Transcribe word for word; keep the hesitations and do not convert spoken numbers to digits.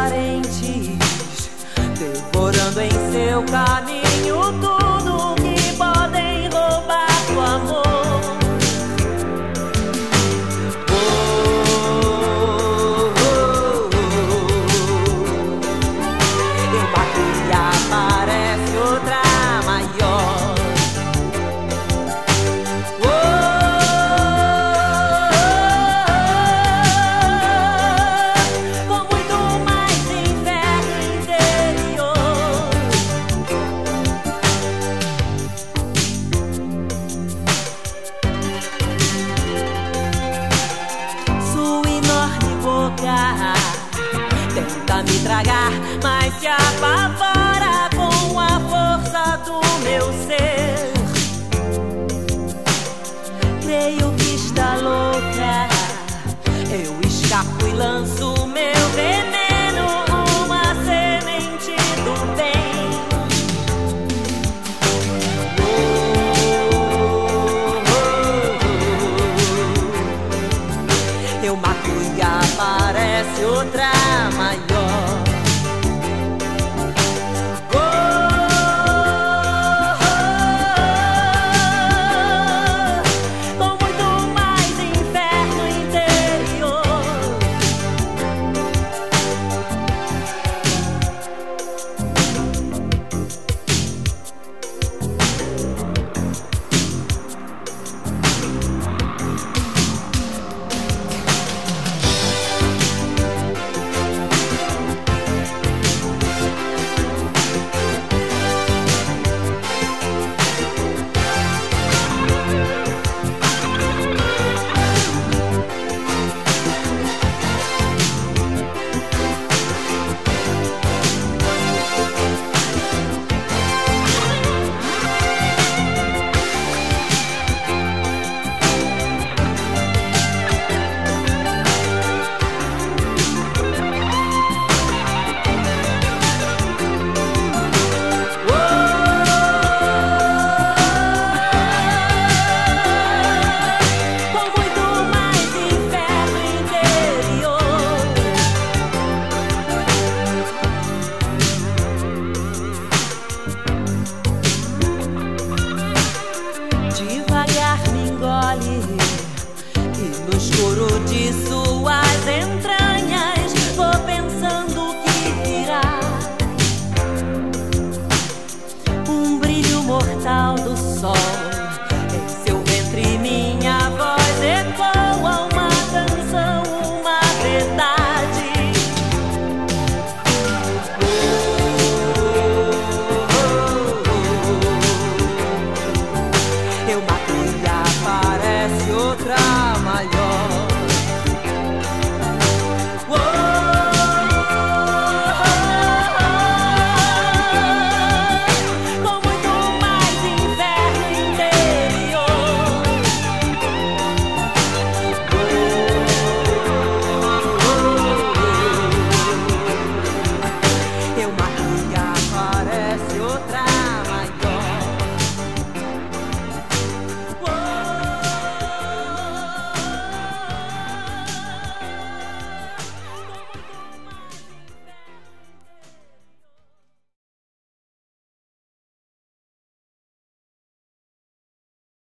parentes, devorando em seu caminho tudo que podem roubar do amor. Oh, oh, oh, oh. E uma cria parece outra maior. Tenta me tragar, mas se apavora com a força do meu ser. Creio que está louca, eu escapo e lanço meu veneno, uma semente do bem. Oh, oh, oh. Eu mato e aparece outra.